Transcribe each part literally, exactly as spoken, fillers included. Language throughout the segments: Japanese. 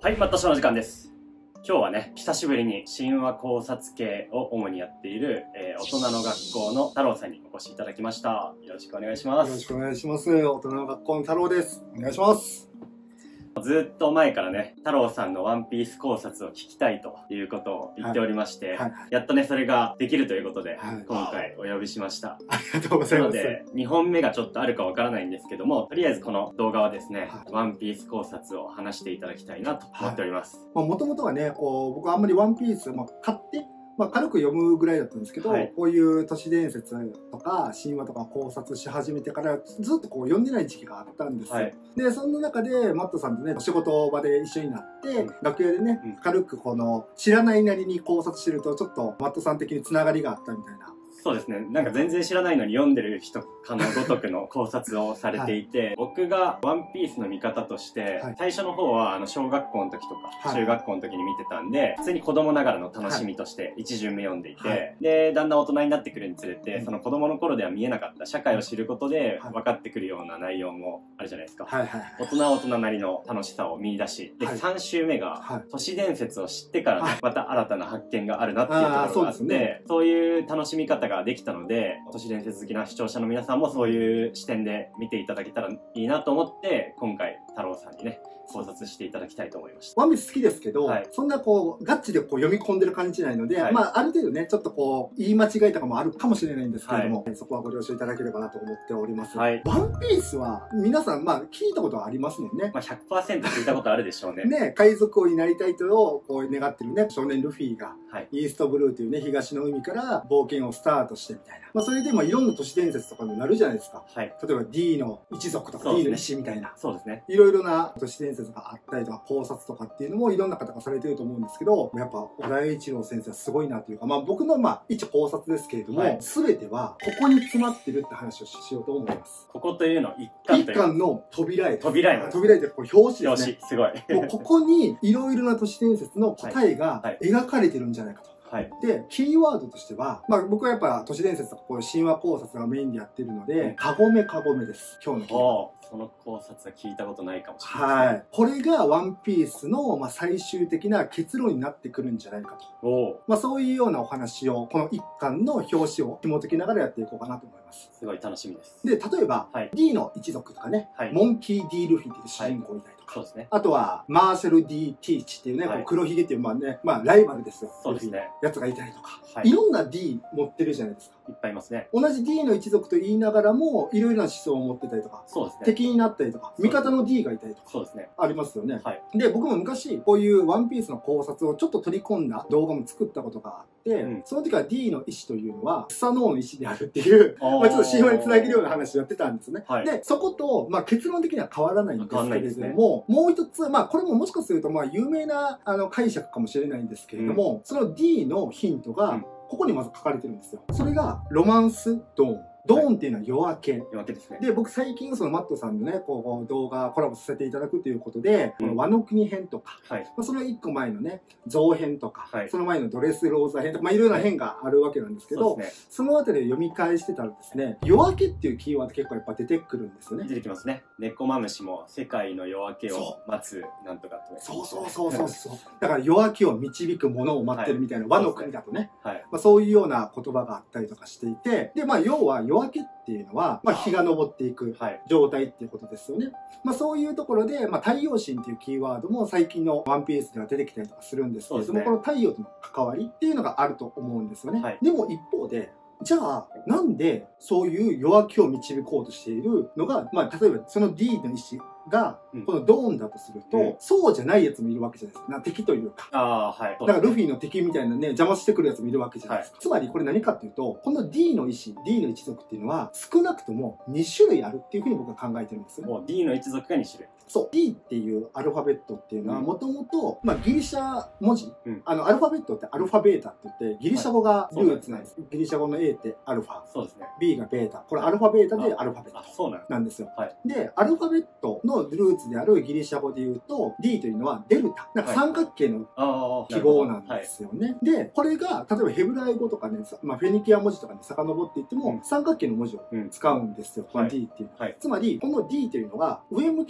はい、またその時間です。今日はね、久しぶりに神話考察系を主にやっている、えー、大人の学校の太郎さんにお越しいただきました。よろしくお願いします。 よろしくお願いします。大人の学校の太郎です。お願いします。 ずっと前からね、太郎さんのワンピース考察を聞きたいということを言っておりまして、はいはい、やっとね、それができるということで、はい、今回お呼びしました。 ありがとうございます。 なので、にほんめがちょっとあるかわからないんですけども、とりあえずこの動画はですね、はい、ワンピース考察を話していただきたいなと思っております。 はい、もともとはね、こう、僕はあんまりワンピース、まあ、買って、まあ、軽く読むぐらいだったんですけど、はい、こういう都市伝説とか神話とか考察し始めてからずっとこう読んでない時期があったんですよ。はい、で、その中でマットさんとね、仕事場で一緒になって、うん、楽屋でね、うん、軽くこの知らないなりに考察してるとちょっとマットさん的につながりがあったみたいな。 そうですね。なんか全然知らないのに読んでる人かのごとくの考察をされていて、はい、僕がワンピースの見方として、はい、最初の方はあの小学校の時とか中学校の時に見てたんで、はい、普通に子供ながらの楽しみとして一巡目読んでいて、はい、で、だんだん大人になってくるにつれて、その子供の頃では見えなかった社会を知ることで分かってくるような内容もあるじゃないですか。はいはい、大人は大人なりの楽しさを見出し、で、はい、さん週目が都市伝説を知ってから、ね、また新たな発見があるなっていうところがあって、そうですね、そういう楽しみ方ができたので、都市伝説好きな視聴者の皆さんもそういう視点で見ていただけたらいいなと思って、今回太郎さんにね、考察していただきたいと思いました。 ワンピース好きですけど、はい、そんなこうガッチでこう読み込んでる感じじゃないので、はい、まあある程度ね、ちょっとこう言い間違いとかもあるかもしれないんですけれども、はい、そこはご了承いただければなと思っております。はい、ワンピースは皆さんまあ聞いたことはありますもんね。 まあ ひゃくパーセント 聞いたことあるでしょうね。 ね、海賊王になりたいとこう願ってるね、少年ルフィが、はい、イーストブルーというね、東の海から冒険をスタートしてみたいな。まあそれでまあいろんな都市伝説とかになるじゃないですか。はい、例えば D の一族とか D の石みたいな。 そうですね。 いろいろな都市伝説があったりとか、考察とかっていうのもいろんな方がされてると思うんですけど、やっぱ小田栄一郎先生はすごいなというか、まあ僕のまあ一考察ですけれども、すべ、はい、てはここに詰まってるって話をしようと思います。 ここというの一巻一巻の扉絵。 扉絵。 扉絵ってこれ表紙ですね。 表紙、すごい。 もうここにいろいろな都市伝説の答えが描かれてるんじゃないかと。はい、で、キーワードとしては、まあ僕はやっぱ都市伝説とかこういう神話考察がメインでやってるので、かごめかごめです。今日のキーワード。 その考察は聞いたことないかもしれない、 ね。はい。これがワンピースの、まあ、最終的な結論になってくるんじゃないかと。おまあそういうようなお話を、この一巻の表紙を紐解きながらやっていこうかなと思います。 すごい楽しみです。 で、例えば、はい、D の一族とかね、はい、モンキー D ルフィっていう主人公いたりとか、はい、そうですね。あとは、マーシャル D ティーチっていうね、はい、黒ひげっていう、まあね、まあライバルですよ。 そうですね。 やつがいたりとか、はい、いろんな D 持ってるじゃないですか。 いっぱいいますね。 同じ D の一族と言いながらも、いろいろな思想を持ってたりとか、そうですね。敵になったりとか、味方の D がいたりとか、そうですね。ありますよね。はい。で、僕も昔、こういうワンピースの考察をちょっと取り込んだ動画も作ったことがあって、うん、その時は D の意志というのは、スサノオの意志であるっていう、まあちょっと神話につなげるような話をやってたんですね。はい。で、そこと、まあ結論的には変わらないんですけれども、ね、もう一つ、まあこれももしかすると、まあ有名なあの解釈かもしれないんですけれども、うん、その D のヒントが、うん、ここにまず書かれてるんですよ。それが、ロマンスドーン。ドーンっていうのは夜明け。夜明けですね。で、僕最近そのマットさんのね、こう動画コラボさせていただくということで、うん、この和の国編とか、はい、まあその一個前のね、象編とか、はい、その前のドレスローザ編とか、まあいろいろな編があるわけなんですけど、はい、そ, ね、そのあたりで読み返してたらですね、夜明けっていうキーワード結構やっぱ出てくるんですよね。 出てきますね。猫マムシも世界の夜明けを待つなんとかと、ね。 そうそうそうそうそう。だから夜明けを導くものを待ってるみたいな、はい、和の国だとね、はい、まあそういうような言葉があったりとかしていて、で、まあ要は夜明けっていうのは、まあ、日が昇っていく状態っていうことですよね。まあ、そういうところで、まあ、太陽神っていうキーワードも最近のワンピースでは出てきたりとかするんですけれども、ね、この太陽との関わりっていうのがあると思うんですよね。はい、でも一方で、じゃあ、なんでそういう夜明けを導こうとしているのが、まあ、例えばその D の意思が、このドーンだとすると、うん、そうじゃないやつもいるわけじゃないですか。な敵というか。ああ、はい。だからルフィの敵みたいなね、邪魔してくるやつもいるわけじゃないですか。はい、つまりこれ何かっていうと、この D の意思、D の一族っていうのは、少なくともに種類あるっていうふうに僕は考えてるんですよね。 もう D の一族がに種類。 そう。D っていうアルファベットっていうのは、もともと、まあギリシャ文字、うん、あの、アルファベットってアルファベータって言って、ギリシャ語がルーツなんです。はい、ギリシャ語の A ってアルファ。そうですね。B がベータ。これアルファベータでアルファベット。そうなんですよ。はい、で、アルファベットのルーツであるギリシャ語で言うと、D というのはデルタ。なんか三角形の記号なんですよね。はい、で、これが、例えばヘブライ語とかね、まあフェニキア文字とかに遡っていっても、うん、三角形の文字を使うんですよ。この D っていうのは。はい、つまり、この D というのが、上向きの三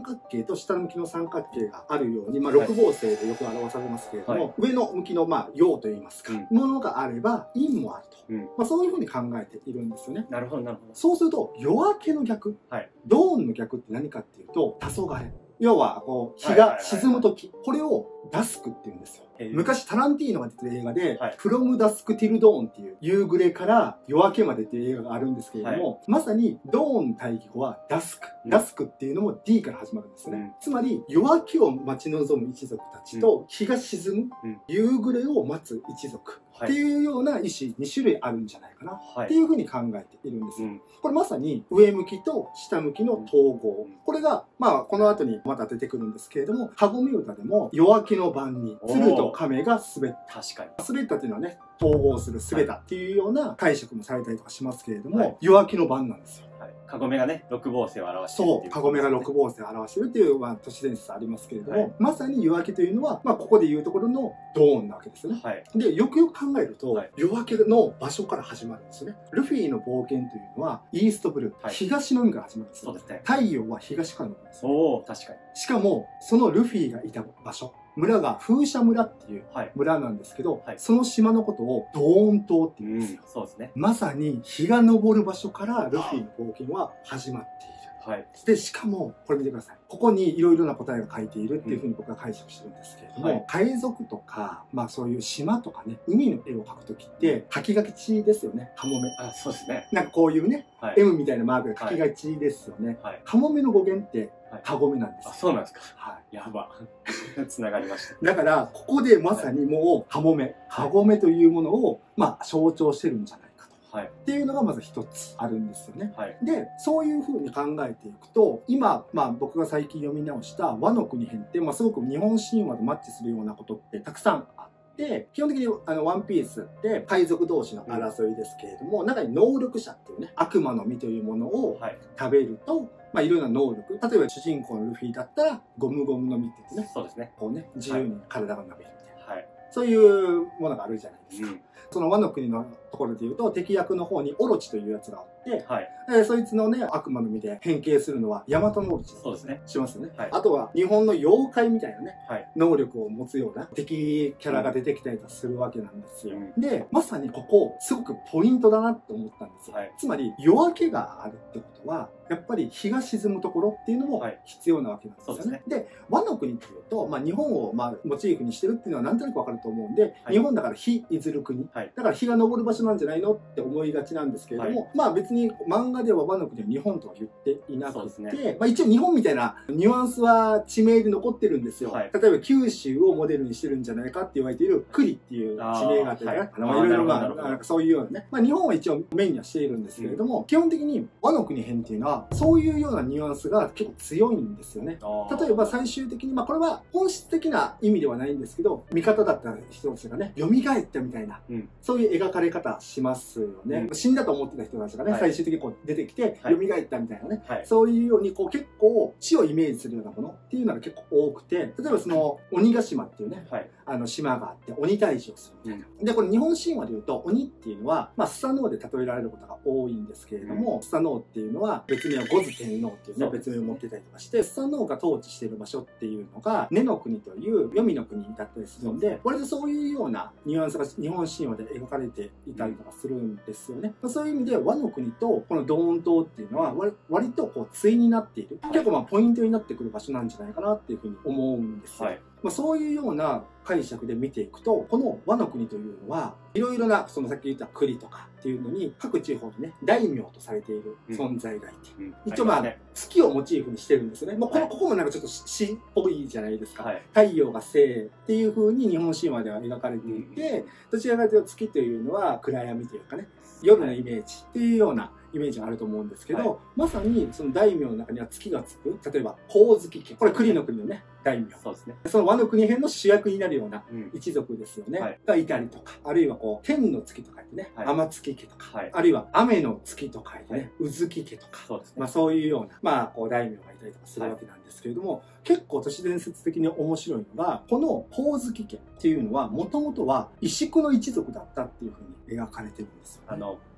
角形と下向きの三角形があるように、まあ、六芒星でよく表されますけれども、はい、上の向きの、まあ、陽といいますか、うん、ものがあれば陰もあると、うん、まあ、そういうふうに考えているんですよね。 なるほどなるほど。 そうすると夜明けの逆、はい、ドーンの逆って何かっていうと黄昏、要はこう日が沈む時、これをダスクって言うんですよ。昔タランティーノが出てる映画で、はい、フロムダスクティルドーンっていう夕暮れから夜明けまでっていう映画があるんですけれども、はい、まさにドーン対義語はダスク、うん、ダスクっていうのも ディー から始まるんですね、うん、つまり夜明けを待ち望む一族たちと日が沈む、うん、夕暮れを待つ一族っていうような意思に種類あるんじゃないかな、はい、っていうふうに考えているんですよ、うん、これまさに上向きと下向きの統合、うん、これがまあこの後にまた出てくるんですけれども、かごめ歌でも夜明けの晩に鶴と亀が滑った、確かに滑ったっていうのはね、統合する滑ったっていうような解釈もされたりとかしますけれども、はい、夜明けの晩なんですよ。 かごめがね、六芒星を表している、 ね。そう、かごめが六芒星を表しているっていう、まあ、都市伝説ありますけれども、はい、まさに夜明けというのは、まあ、ここでいうところのドーンなわけですよね。はい、で、よくよく考えると、はい、夜明けの場所から始まるんですよね。ルフィの冒険というのは、イーストブルー、はい、東の海から始まるんですよ。そうですね。太陽は東からの海ですよ。おー、確かに。しかも、そのルフィがいた場所。村が風車村っていう村なんですけど、はい、その島のことをドーン島って言うんですよ、うん、そうですね。まさに日が昇る場所からルフィの冒険は始まっている。はい、でしかもこれ見てください。ここにいろいろな答えが書いているっていうふうに僕は解釈してるんですけれども、うん、はい、海賊とか、まあそういう島とかね、海の絵を描くときって書きがちですよね。カモメ。あ、そうですね。なんかこういうね、はい、M みたいなマークで書きがちですよね。はい、カモメの語源ってカゴメなんですよ。あ、そうなんですか。はい。やば。つながりました。だから、ここでまさにもう、カモメ、カゴメというものを、まあ、象徴してるんじゃないかと。はい。っていうのがまず一つあるんですよね。はい。で、そういうふうに考えていくと、今、まあ、僕が最近読み直した和の国編って、まあ、すごく日本神話とマッチするようなことってたくさんあって、で、基本的にあの、ワンピースって海賊同士の争いですけれども、うん、中に能力者っていうね、悪魔の実というものを食べると、はい、まあ、いろんな能力。例えば主人公のルフィだったら、ゴムゴムの実って言ってね。そうですね。こうね、自由に体が伸びるみたいな。はい。そういうものがあるじゃないですか。うん、その和の国のところで言うと、敵役の方にオロチというやつがあって、はい。えそいつのね、悪魔の実で変形するのは、ヤマトのオロチ。そうですね。しますよね。はい。あとは、日本の妖怪みたいなね、はい、能力を持つような敵キャラが出てきたりとするわけなんですよ。うん、で、まさにここ、すごくポイントだなって思ったんですよ。はい。つまり、夜明けがあるってことは、やっぱり日が沈むところっていうのも必要なわけなんですよね。はい、そうですね。で、和の国っていうと、まあ日本をまあモチーフにしてるっていうのはなんとなくわかると思うんで、はい、日本だから日いずる国、はい、だから日が昇る場所なんじゃないのって思いがちなんですけれども、はい、まあ別に漫画では和の国は日本とは言っていなくて、ね、まあ一応日本みたいなニュアンスは地名で残ってるんですよ。はい、例えば九州をモデルにしてるんじゃないかって言われている栗っていう地名があってね、はい、あのいろいろまあそういうようなね、まあ日本は一応メインにはしているんですけれども、うん、基本的に和の国編っていうのはそういうようなニュアンスが結構強いんですよね。例えば最終的に、まあこれは本質的な意味ではないんですけど、味方だった人たちがね、蘇ったみたいな、うん、そういう描かれ方しますよね。うん、死んだと思ってた人たちがね、はい、最終的にこう出てきて、蘇ったみたいなね、はい、そういうようにこう結構死をイメージするようなものっていうのが結構多くて、例えばその鬼ヶ島っていうね、はい、あの島があって鬼退治をするみたいな。うん、で、これ日本神話で言うと鬼っていうのは、まあスサノオで例えられることが多いんですけれども、うん、スサノオっていうのは別名は五頭天皇っていうね、別名を持ってたりとかして、スサノオが統治している場所っていうのが、根の国という黄泉の国だったりするので、割とそういうようなニュアンスが日本神話で描かれていたりとかするんですよね。そういう意味で和の国とこのドーン島っていうのは割、割とこう対になっている。結構まあポイントになってくる場所なんじゃないかなっていうふうに思うんですよ。はい、まあそういうような解釈で見ていくと、この和の国というのは、いろいろな、そのさっき言った栗とかっていうのに、各地方にね、大名とされている存在がいて、うんうん、一応まあ、ね、月をモチーフにしてるんですよね。まあ、この、ここもなんかちょっと詩っぽいじゃないですか。はい、太陽が生っていう風に日本神話では描かれていて、うん、どちらかというと月というのは暗闇というかね、夜のイメージっていうようなイメージがあると思うんですけど、はい、まさにその大名の中には月がつく、例えば光月家、これ栗の国のね、大名。そうですね。その和の国編の主役になるような一族ですよね。うん、はい、がいたりとか、あるいはこう、天の月とか言ってね、はい、天月家とか、はい、あるいは雨の月とか言ってね、うずき家とか、そうですね。まあそういうような、まあこう大名がいたりとかするわけなんですけれども、はい、結構都市伝説的に面白いのが、この光月家っていうのは、もともとは石工の一族だったっていうふうに描かれてるんですよ、ね。あの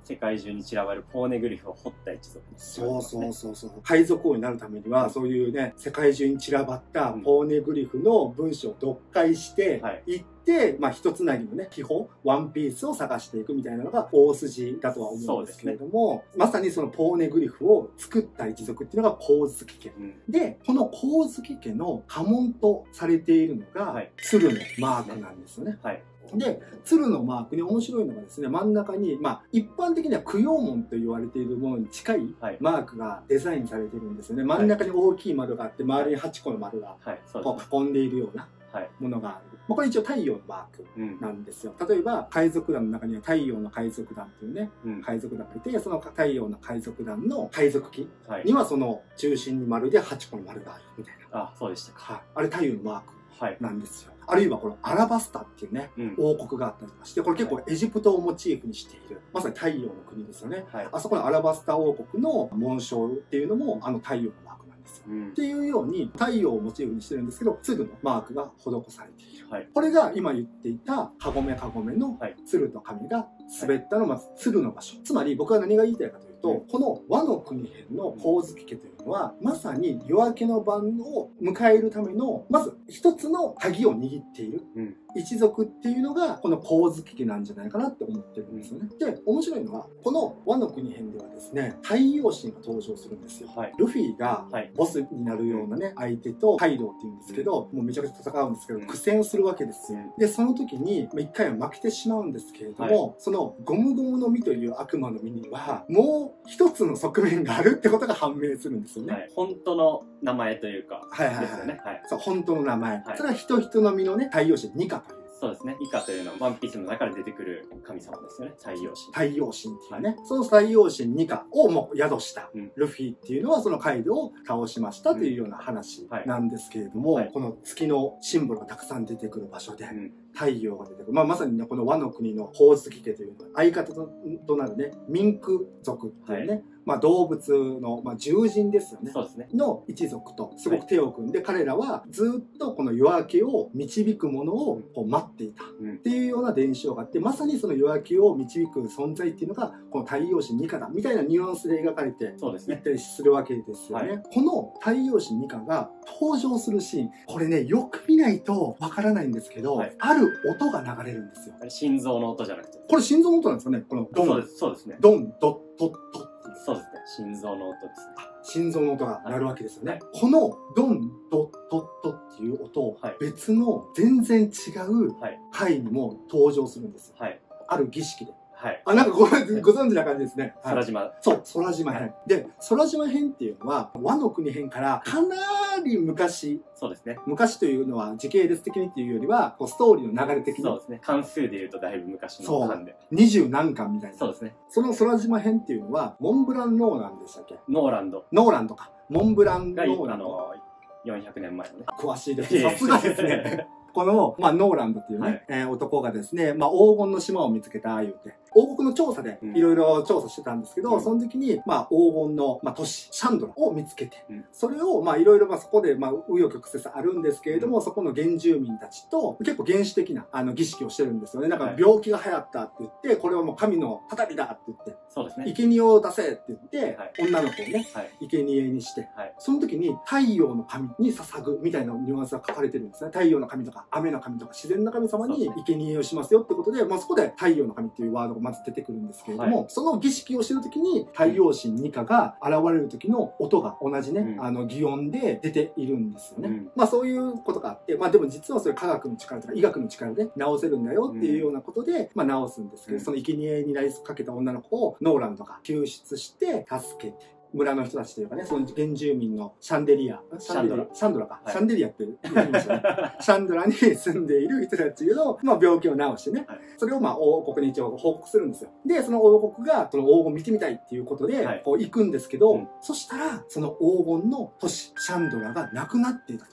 世界中に散らばるポーネグリフを掘った一族に、ね、 そうそうそうそう。海賊王になるためには、そういうね、世界中に散らばったポーネグリフの文章を読解していって、はい、まあ一つなぎのね、秘宝、ワンピースを探していくみたいなのが大筋だとは思うんですけれども、ね、まさにそのポーネグリフを作った一族っていうのが光月家。うん、で、この光月家の家紋とされているのが、はい、鶴のマークなんですよね。はい。で、鶴のマークに面白いのがですね、真ん中に、まあ、一般的には供養紋と言われているものに近いマークがデザインされてるんですよね。真ん中に大きい丸があって、周りにはちこの丸がこう囲んでいるようなものがある。まあ、これ一応太陽のマークなんですよ。うん、例えば、海賊団の中には太陽の海賊団っていうね、うん、海賊団がいて、その太陽の海賊団の海賊旗にはその中心に丸ではちこの丸があるみたいな。 あ、そうでしたか。 はい。あれ太陽のマーク。なんですよ。はい、あるいはこのアラバスタっていうね、うん、王国があったりとかして、これ結構エジプトをモチーフにしている、まさに太陽の国ですよね。はい、あそこのアラバスタ王国の紋章っていうのもあの太陽のマークなんですよ。うん、っていうように太陽をモチーフにしてるんですけど、鶴のマークが施されている。はい、これが今言っていたカゴメカゴメの鶴と神が滑ったのまず鶴の場所。つまり僕は何が言いたいかというと、この和の国編の光月家というのは、まさに夜明けの晩を迎えるための、まず一つの鍵を握っている一族っていうのが、この光月家なんじゃないかなって思ってるんですよね。で、面白いのは、この和の国編ではですね、太陽神が登場するんですよ。はい、ルフィがボスになるようなね、相手とカイドウっていうんですけど、もうめちゃくちゃ戦うんですけど、苦戦するわけですよ。で、その時に、一回は負けてしまうんですけれども、はい、そのゴムゴムの実という悪魔の実には、もう一つの側面があるってことが判明するんですよね。はい、 本当の名前というか、 はいはいはい。ですよね。はい。そう、本当の名前。はい、それは人人の実のね、太陽神ニカという。 そうですね。イカというのはワンピースの中で出てくる神様ですよね。太陽神。 太陽神っていうね。はい、その太陽神ニカをもう宿したルフィっていうのはそのカイドウを倒しましたというような話なんですけれども、はいはい、この月のシンボルがたくさん出てくる場所で、うん、太陽が出てくる。まあ、まさにね、この和の国の光月家というのは相方となるね、ミンク族っていうね、はい、まあ動物の、まあ、獣人ですよね。 そうですね。 の一族とすごく手を組んで、はい、彼らはずっとこの夜明けを導くものをこう待っていたっていうような伝承があって、まさにその夜明けを導く存在っていうのがこの太陽神ニカだみたいなニュアンスで描かれていったりするわけですよね。はい、この太陽神ニカが登場するシーン、これね、よく見ないとわからないんですけど、はい、ある音が流れるんですよ。 心臓の音じゃなくて。 これ心臓の音なんですよね。このドン。 そうです、そうですね。 ドン、ドッ、ドッ、ドッ。 そうですね。心臓の音ですね。 心臓の音が鳴るわけですよね。はい、このドン、ドッ、ドッ、ドッっていう音を別の全然違う回にも登場するんですよ。はい、ある儀式で。はい。あ、なんかご、ご存知な感じですね。 空島。 そう、空島編。で、空島編っていうのは、和の国編からかなり昔。 そうですね。 昔というのは時系列的にっていうよりは、こうストーリーの流れ的に。 そうですね。関数で言うとだいぶ昔の巻で。 二十何巻みたいな。 そうですね。 その空島編っていうのは、モンブランノーランでしたっけ？ ノーランド。 ノーランドか。モンブランノーランド。 あの、よんひゃくねんまえのね。 詳しいですね。さすがですね。この、まあ、ノーランドっていうね、はい、えー、男がですね、まあ、黄金の島を見つけた、言うて、王国の調査でいろいろ調査してたんですけど、うん、その時に、まあ、黄金の、まあ、都市、シャンドラを見つけて、うん、それを、まあ、いろいろ、まあ、そこで、まあ、紆余曲折あるんですけれども、うん、そこの原住民たちと、結構原始的な、あの、儀式をしてるんですよね。なんか、病気が流行ったって言って、これはもう神のたたりだって言って、 そうですね。 生贄を出せって言って、はい、女の子をね、はい、生贄にして、はい、その時に、太陽の神に捧ぐみたいなニュアンスが書かれてるんですね。太陽の神とか、雨の神とか、自然の神様に生贄をしますよってことで、まあ、そこで太陽の神っていうワードがまず出てくるんですけれども、はい、その儀式をしてる時に太陽神ニカが現れる時の音が同じね、うん、あの擬音で出ているんですよね。うん、まあそういうことがあって、まあでも実はそれ科学の力とか医学の力で治せるんだよっていうようなことで、まあ治すんですけど、うん、その生贄になりかけた女の子をノーランドが救出して助けて、村の人たちというかね、その原住民のシャンデリア、シャンドラ、シャンドラか、はい、シャンデリアって言いましたね。シャンドラに住んでいる人たちの、まあ、病気を治してね、はい、それをまあ王国に一応報告するんですよ。で、その王国がその黄金を見てみたいっていうことで、はい、こう行くんですけど、うん、そしたらその黄金の都市、シャンドラがなくなっていたと。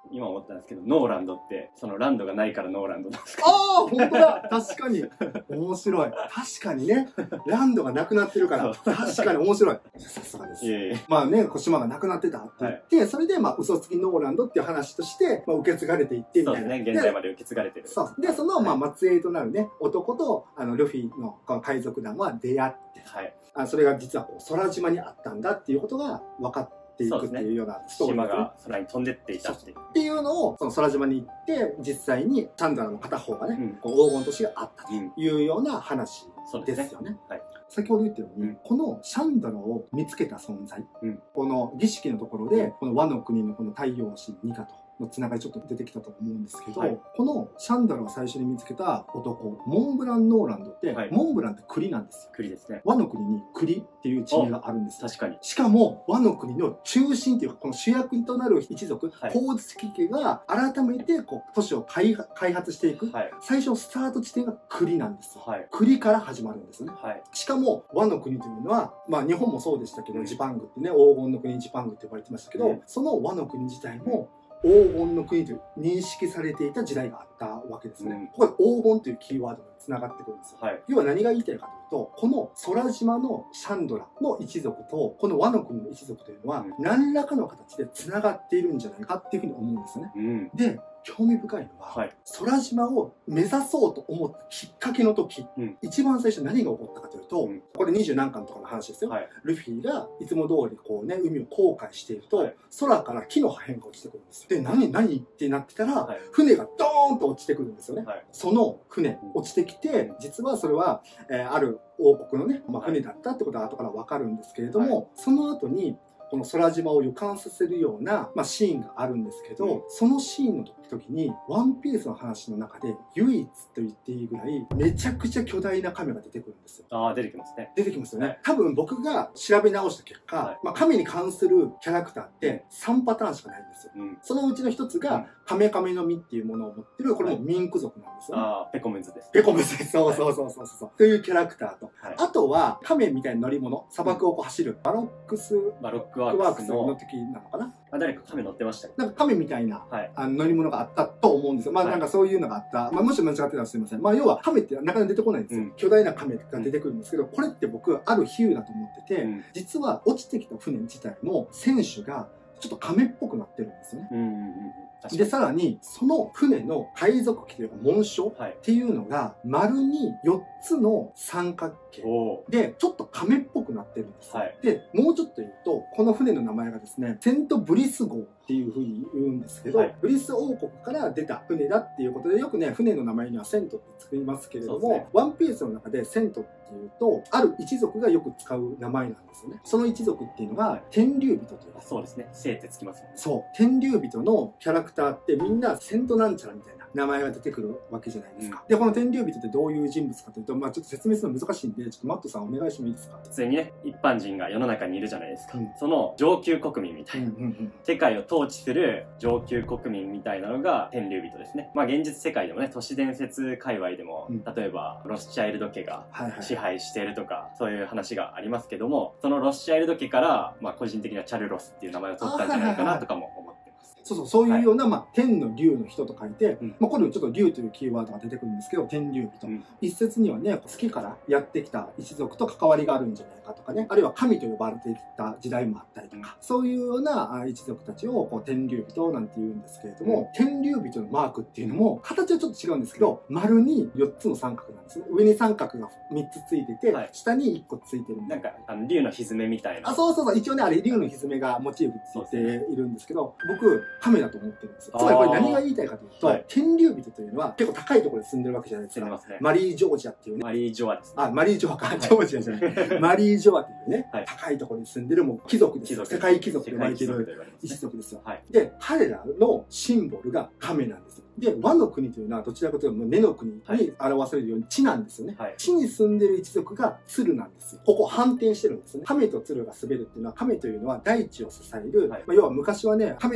今思ったんですけど、ノーランドって、そのランドがないからノーランドなんですか？ ああ、本当だ。確かに。面白い。確かにね。ランドがなくなってるから。確かに面白い。さすがです。いえいえ、まあね、島がなくなってたって言って、はい、それでまあ嘘つきノーランドっていう話として、まあ、受け継がれていってみたいな。 そうですね。現在まで受け継がれてる。 そう。で、そのまあ末裔となるね、男とあのルフィのこの海賊団は出会って、はい、あそれが実はこう空島にあったんだっていうことが分かって、っていくっていうようなストーリー、ね、 島が空に飛んでっていたっていうっていうのをその空島に行って実際にチャンドラの片方がね、うん、こう黄金都市があったというような話ですよね。うん、はい、先ほど言ったように、うん、このシャンドラを見つけた存在、うん、この儀式のところで、この和の国のこの太陽神ニカとのつながりちょっと出てきたと思うんですけど、はい、このシャンダラを最初に見つけた男、モンブラン・ノーランドって、はい、モンブランって栗なんですよ。 栗ですね。 和の国に栗っていう地名があるんです。 確かに。 しかも和の国の中心っていうか、この主役となる一族、はい、光月家が改めてこう都市を開発していく、はい、最初のスタート地点が栗なんですよ。はい、栗から始まるんですね。はい、しかも和の国というのは、まあ日本もそうでしたけど、うん、ジパングってね、黄金の国ジパングって呼ばれてましたけど、うん、その和の国自体も黄金の国と認識されていた時代があったわけですね。うん、ここで黄金というキーワードがつながってくるんですよ。はい、要は何が言いたいかというと、この空島のシャンドラの一族と、この和の国の一族というのは、何らかの形でつながっているんじゃないかっていうふうに思うんですよね。うん、で、興味深いのは、はい、空島を目指そうと思ったきっかけの時、うん、一番最初何が起こったかというと、うん、これ二十何巻とかの話ですよ。はい、ルフィがいつも通りこうね、海を航海していると、はい、空から木の破片が落ちてくるんですよ。で、何何ってなってたら、はい、船がドーンと落ちてくるんですよね。はい、その船、落ちてきて、実はそれは、えー、ある王国のね、まあ、船だったってことが後からわかるんですけれども、はい、その後に、この空島を予感させるような、まあ、シーンがあるんですけど、うん、そのシーンの時に、ワンピースの話の中で唯一と言っていいぐらい、めちゃくちゃ巨大な亀が出てくるんですよ。 ああ、出てきますね。 出てきますよね。はい、多分僕が調べ直した結果、はい、まあ、亀に関するキャラクターってさんパターンしかないんですよ。うん、そのうちの一つが、カメカメの実っていうものを持ってる、これもミンク族なんですよね。 ああ、ペコメズです。 ペコメズです。そうそうそうそうそう。というキャラクターと。はい、あとは、亀みたいな乗り物、砂漠をこう走る、バロックス、 バロックワークスの時なのかな。 あ、誰か亀乗ってましたよ。 なんか亀みたいな、はい、あの乗り物があったと思うんですよ。まあなんかそういうのがあった。まあもし間違ってたらすみません。まあ要は亀ってなかなか出てこないんですよ。うん、巨大な亀が出てくるんですけど、これって僕、ある比喩だと思ってて、うん、実は落ちてきた船自体の船首がちょっと亀っぽくなってるんですよね。うんうんうん、で、さらに、その船の海賊旗というか紋章っていうのが、丸によっつの三角形で、ちょっと亀っぽくなってるんです。はい、で、もうちょっと言うと、この船の名前がですね、セントブリス号っていうふうに言うんですけど、はい、ブリス王国から出た船だっていうことで、よくね、船の名前にはセントって作りますけれども、ね、ワンピースの中でセントっていうと、ある一族がよく使う名前なんですよね。その一族っていうのが、天竜人という。 そうですね。聖ってつきますよね。 そう。天竜人のキャラクターってみんなセントなんちゃらみたいな名前が出てくるわけじゃないですか。うん、で、この天竜人ってどういう人物かというと、まあちょっと説明するの難しいんで、ちょっとマットさんお願いしてもいいですか。 普通にね、一般人が世の中にいるじゃないですか。うん、その上級国民みたいな、うんうんうん。世界を統治する上級国民みたいなのが天竜人ですね。まあ現実世界でもね、都市伝説界隈でも、うん、例えばロスチャイルド家が支配しているとか、はいはい、そういう話がありますけども、そのロスチャイルド家から、まあ個人的なチャルロスっていう名前を取ったんじゃないかなとかも思って。 そうそう、そういうような、はい、まあ、天の竜の人と書いて、うん、まあ、これちょっと竜というキーワードが出てくるんですけど、天竜人。うん、一説にはね、月からやってきた一族と関わりがあるんじゃないかとかね、あるいは神と呼ばれていた時代もあったりとか、うん、そういうような一族たちをこう天竜人なんて言うんですけれども、うん、天竜人のマークっていうのも、形はちょっと違うんですけど、丸によっつの三角なんですね。上に三角がみっつついてて、はい、下にいっこついてるんで。 なんか、あの、竜の蹄みたいな。 あ、そうそうそう、一応ね、あれ竜の蹄がモチーフついているんですけど、僕、亀だと思ってるんです。つまりこれ何が言いたいかというと、はい、天竜人というのは結構高いところに住んでるわけじゃないですか。すね、マリー・ジョージアっていうね。 マリー・ジョアですね。 あ、マリー・ジョアか。ジョージアじゃない。マリー・ジョアっていうね、はい、高いところに住んでるもう貴族ですよ。世界貴族と呼ばれている一族ですよ。はい、で、彼らのシンボルが亀なんですよ。で、和の国というのはどちらかというと根の国に表されるように地なんですよね。はい、地に住んでる一族が鶴なんですよ。ここ反転してるんですね。亀と鶴が滑るっていうのは、亀というのは大地を支える、はい、まあ、要は昔はね、亀の上にピ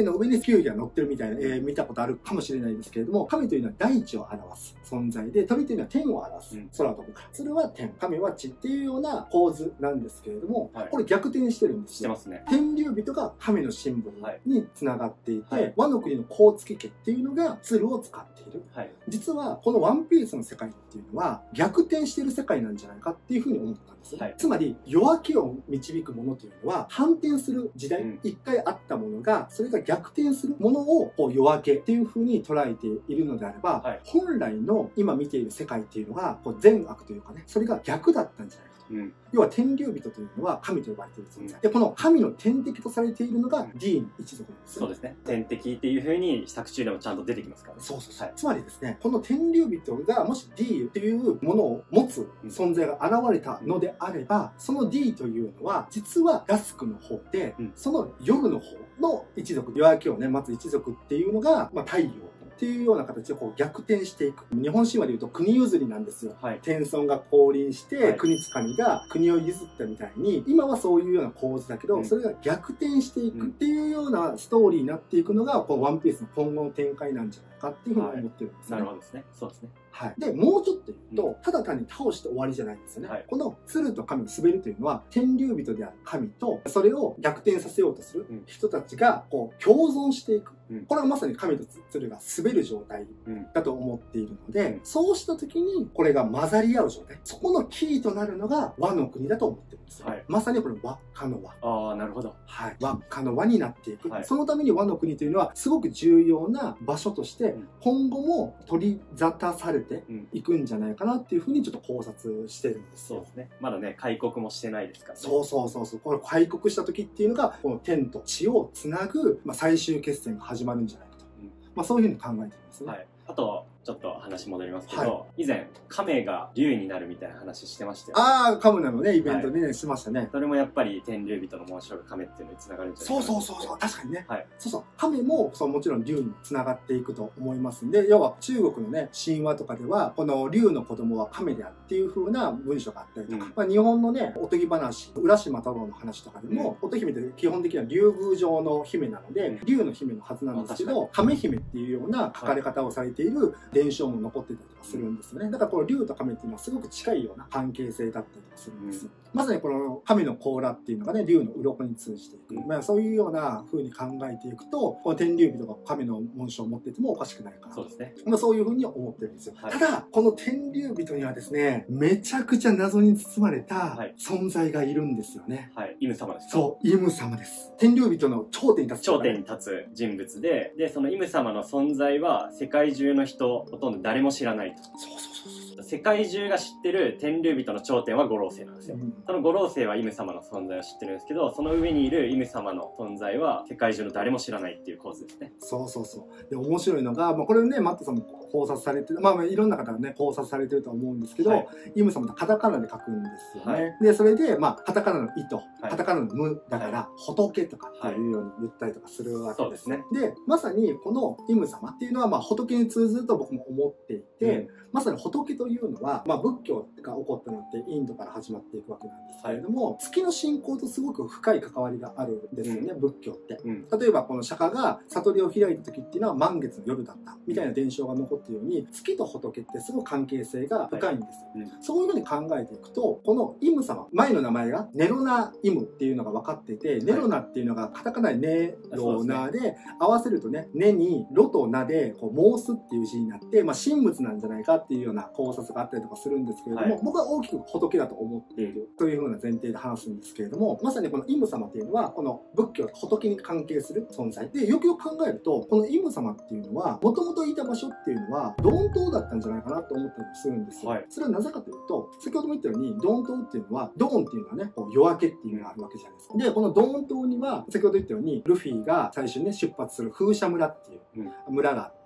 球儀が乗ってるみたいな、えー、見たことあるかもしれないですけれども、神というのは大地を表す存在で、鳥というのは天を表す、うん、空を飛ぶから。鶴は天、神は地っていうような構図なんですけれども、はい、これ逆転してるんですよ。 してますね。 天竜人が神のシンボルにつながっていて、はい、和の国の甲月家っていうのが鶴を使っている。はい、実はこのワンピースの世界っていうのは逆転している世界なんじゃないかっていうふうに思ったんですね。はい、つまり夜明けを導くものというのは反転する時代、一、うん、回あったものがそれが逆転するものをこう夜明けっていうふうに捉えているのであれば、はい、本来の今見ている世界っていうのがこう善悪というかね、それが逆だったんじゃないか。うん、要は天竜人というのは神と呼ばれている存在、うん、でこの神の天敵とされているのが ディー の一族なんです、ね、 そうですね。天敵っていうふうに作中でもちゃんと出てきますからね。 そうそうそう、はい、つまりですね、この天竜人がもし ディー っていうものを持つ存在が現れたのであれば、その ディー というのは実はラスクの方で、うん、その夜の方の一族、夜明けをね待つ一族っていうのが、まあ、太陽っていうような形でこう逆転していく。日本神話でいうと国譲りなんですよ。はい、天孫が降臨して、はい、国神が国を譲ったみたいに、今はそういうような構図だけど、うん、それが逆転していくっていうようなストーリーになっていくのが、このワンピースの今後の展開なんじゃないかっていうふうに思ってるんですね。 はい、なるほどですね。そうですね。 はい、でもうちょっと言うと、うん、ただ単に倒して終わりじゃないんですよね。はい、この鶴と神の滑るというのは天竜人である神とそれを逆転させようとする人たちがこう共存していく、うん、これはまさに神と鶴が滑る状態だと思っているので、うん、そうした時にこれが混ざり合う状態、そこのキーとなるのが和の国だと思ってるんですよ。はい、まさにこれ輪っかの輪。 ああ、なるほど。 はい、輪っかの輪になっていく、はい、そのために和の国というのはすごく重要な場所として今後も取り沙汰されていくんじゃないかなっていうふうにちょっと考察してるんですよ。 そうですね。まだね開国もしてないですからね。 そうそうそうそう。これ開国した時っていうのがこの天と地をつなぐ、まあ、最終決戦が始まるんじゃないかと、うん、まあそういうふうに考えてるんですね。はい、あとちょっと話戻りますけど、はい、以前亀が竜になるみたいな話してましたよ、 ね。ああ、カムナのねイベントでね、はい、しましたね。 それもやっぱり天竜人の紋章が亀っていうのにつながるんじゃないかな。 そうそうそうそう、確かにね。はい、そうそう、亀もそうもちろん竜につながっていくと思いますんで、要は中国のね神話とかではこの竜の子供は亀であるっていう風な文章があったりとか、うん、まあ日本のねおとぎ話、浦島太郎の話とかでも、うん、乙姫って基本的には竜宮城の姫なので、うん、竜の姫のはずなんですけど、亀姫っていうような書かれ方をされている伝承も残ってたりとかするんですよね。だからこの竜と亀っていうのはすごく近いような関係性だったりとかするんです。うん、まさにこの亀の甲羅っていうのがね竜の鱗に通じていく、うん、まあそういうような風に考えていくと、この天竜人が亀の紋章を持っていてもおかしくないかなと。そうですね。まあそういう風に思ってるんですよ。はい、ただこの天竜人にはですね、めちゃくちゃ謎に包まれた存在がいるんですよね。 はい。イム様ですか。 そう、イム様です。天竜人の頂点に立つ、 ね。頂点に立つ人物で、でそのイム様の存在は世界中の人ほとんど誰も知らないと。そうそうそうそう。世界中が知ってる天竜人の頂点は五老星なんですよ。うん、その五老星はイム様の存在を知ってるんですけど、その上にいるイム様の存在は世界中の誰も知らないっていう構図ですね。 そうそうそう。で面白いのが、まあ、これねマットさんも考察されてる、まあ、まあいろんな方がね考察されてると思うんですけど、はい、イム様ってカタカナで書くんですよね。はい、でそれでまあカタカナの「イ」とカタカナの「ム」だから「仏」とかっていうように言ったりとかするわけですね。でまさにこのイム様っていうのはまあ仏に通ずると僕も思っていて、うん、まさに仏というのは、まあ、仏教が起こったのってインドから始まっていくわけなんですけれども、はい、月の信仰とすごく深い関わりがあるんですよね、うん、仏教って、うん、例えばこの釈迦が悟りを開いた時っていうのは満月の夜だったみたいな伝承が残っているように、月と仏ってすごく関係性が深いんですよ、はい、うん、そういうふうに考えていくと、このイム様、前の名前がネロナイムっていうのが分かっていて、ネロナっていうのがカタカナでネロナで合わせるとね、ネにロとナでこう申すっていう字になって、まあ、神仏なんじゃないかっていうような考察があったりとかするんですけれども、はい、僕は大きく仏だと思っているというふうな前提で話すんですけれども、まさにこのイム様っていうのはこの仏教仏に関係する存在で、よくよく考えるとこのイム様っていうのはもともといた場所っていうのはドン島だったんじゃないかなと思ったりするんですよ、はい、それはなぜかというと、先ほども言ったようにドン島っていうのはドンっていうのはねこう夜明けっていうのがあるわけじゃないですか。でこのドン島には先ほど言ったようにルフィが最初にね出発する風車村っていう村があって、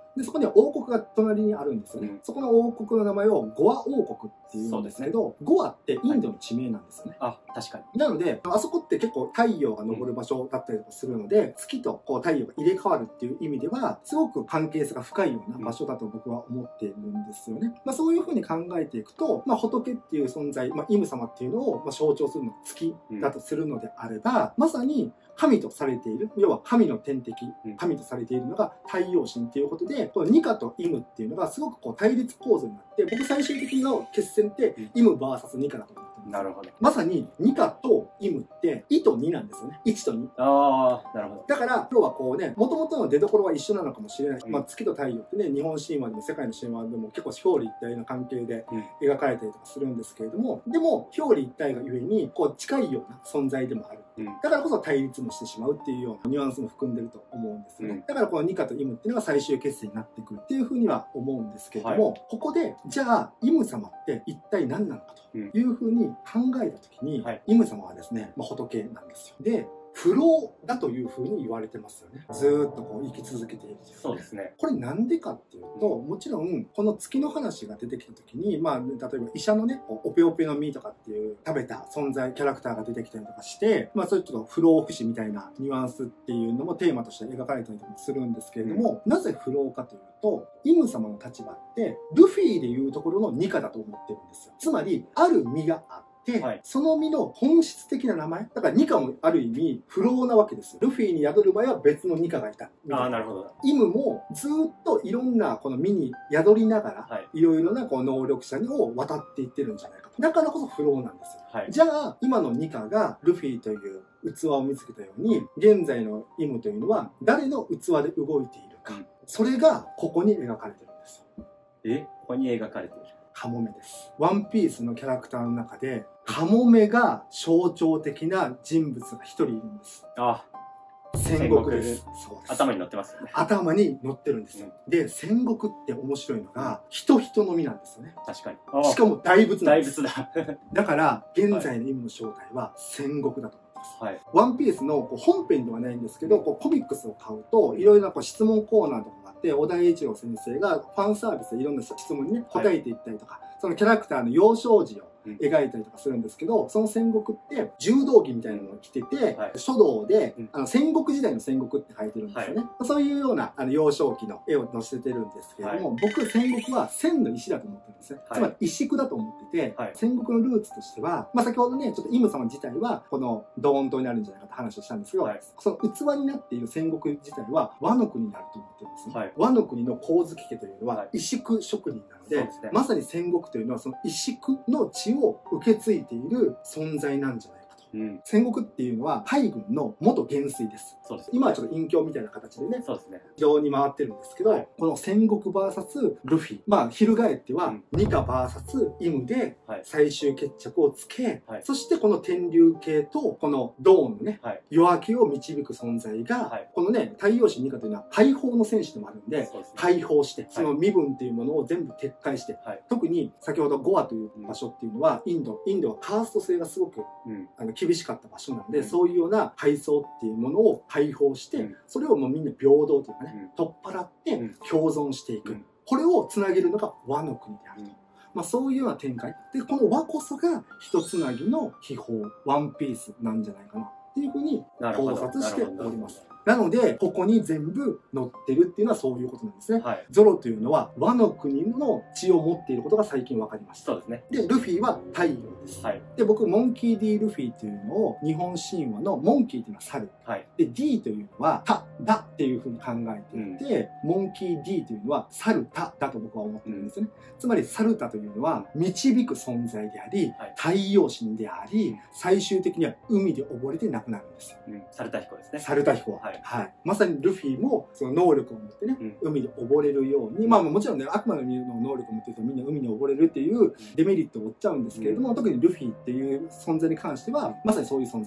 で、そこには王国が隣にあるんですよね。うん、そこの王国の名前をゴア王国っていうんですけど、ね、ゴアってインドの地名なんですよね。 はい、あ、確かに。 なので、あそこって結構太陽が昇る場所だったりとかするので、うん、月とこう太陽が入れ替わるっていう意味では、すごく関係性が深いような場所だと僕は思っているんですよね。まあそういうふうに考えていくと、まあ仏っていう存在、まあイム様っていうのをまあ象徴するのが月だとするのであれば、うん、まさに神とされている、要は神の天敵、神とされているのが太陽神っていうことで、このニカとイムっていうのがすごくこう対立構造になって、僕最終的の決戦ってイム ブイエス ニカだと思ってるんです。 なるほど。 まさにニカとイムっていとになんですよね。いちとに。 ああ、なるほど。 だから要はこうね、元々の出所は一緒なのかもしれない。うん、まあ月と太陽ってね、日本神話でも世界の神話でも結構表裏一体の関係で描かれたりとかするんですけれども、うん、でも表裏一体がゆえにこう近いような存在でもある。うん、だからこそ対立もしてしまうっていうようなニュアンスも含んでると思うんですよね。うん、だからこのニカとイムっていうのが最終決戦になってくるっていうふうには思うんですけれども、はい、ここでじゃあイム様って一体何なのかというふうに考えた時に、うんはい、イム様はですね、まあ、仏なんですよ。で不老だというふうに言われてますよね。ずーっとこう生き続けているという、ね。 そうですね。 これなんでかっていうと、もちろんこの月の話が出てきた時に、まあ例えば医者のね、オペオペの実とかっていう食べた存在、キャラクターが出てきたりとかして、まあそういうちょっと不老不死みたいなニュアンスっていうのもテーマとして描かれたりとかするんですけれども、うん、なぜ不老かというと、イム様の立場ってルフィでいうところのニカだと思ってるんですよ。つまり、ある実があって、はい、その実の本質的な名前だからニカもある意味不老なわけですよ。ルフィに宿る場合は別のニカがいた。 ああ、なるほど。 イムもずっといろんなこの実に宿りながら、はい、いろいろなこう能力者を渡っていってるんじゃないかと。だからこそ不老なんですよ。はい、じゃあ今のニカがルフィという器を見つけたように、現在のイムというのは誰の器で動いているか、うん、それがここに描かれてるんですよ。 え、ここに描かれてる。 カモメです。ワンピースのキャラクターの中で、カモメが象徴的な人物が一人いるんです。 ああ、戦国です。 そうです。頭に乗ってますよね。 頭に乗ってるんですよ。うん、で、戦国って面白いのが、人人のみなんですよね。 確かに。しかも大仏なんです。 大仏だ。 だから、現在の意味の正体は戦国だと。 はい、 ワンピースのこう本編ではないんですけど、こうコミックスを買うといろいろなこう質問コーナーとかがあって、小田栄一郎先生がファンサービスでいろんな質問にね答えていったりとか、はい、そのキャラクターの幼少時を描いたりとかするんですけど、その戦国って柔道着みたいなのを着てて、はい、書道で、うん、あの戦国時代の戦国って書いてるんですよね。はい、そういうようなあの幼少期の絵を載せてるんですけれども、はい、僕戦国は戦の石だと思ってるんですね。はい、つまり石工だと思ってて、はい、戦国のルーツとしては、まあ、先ほどねちょっとイム様自体はこのドーン島になるんじゃないかって話をしたんですけど、はい、その器になっている戦国自体は和の国になると思ってるんですね。はい、和の国の光月家というのは石工職人なので、はい、まさに戦国というのはその石工の血を受け継いでいる存在なんじゃないかと。うん、戦国っていうのは海軍の元元帥です。そうです。今はちょっと隠居みたいな形でね、そうですね。非常に回ってるんですけど、はい、この戦国 ブイエス ルフィ、まあ翻っては、うん、ニカ ブイエス イムで最終決着をつけ、はい、そしてこの天竜系とこのドーンのね、はい、夜明けを導く存在が、はい、このね太陽神ニカというのは解放の戦士でもあるんで、でね、解放して、その身分っていうものを全部撤回して、はい、特に先ほどゴアという場所っていうのはインド、インドはカースト制がすごく、うん、あの厳しかった場所なので、うん、そういうような階層っていうものを解放して、うん、それをもうみんな平等というかね、うん、取っ払って共存していく、うん、これをつなげるのが和の国であると、うん、まあそういうような展開で、この和こそが一つなぎの秘宝ワンピースなんじゃないかなっていうふうに考察しております。なので、ここに全部載ってるっていうのはそういうことなんですね。はい、ゾロというのは和の国の血を持っていることが最近分かりました。そうですね。で、ルフィは太陽です。はい、で、僕、モンキー D ルフィっていうのを日本神話のモンキーっていうのは猿。はい、で、D というのはタ、ダっていうふうに考えていて、うん、モンキー D というのはサルタだと僕は思ってるんですね。うん、つまり、サルタというのは導く存在であり、はい、太陽神であり、最終的には海で溺れて亡くなるんですよ。うん、 サルタヒコですね。 サルタヒコは。はいはい、まさにルフィもその能力を持ってね、うん、海で溺れるように、まあもちろんね、悪魔の能力を持ってるとみんな海に溺れるっていうデメリットを負っちゃうんですけれども、うん、特にルフィっていう存在に関してはまさにそういう存在だと。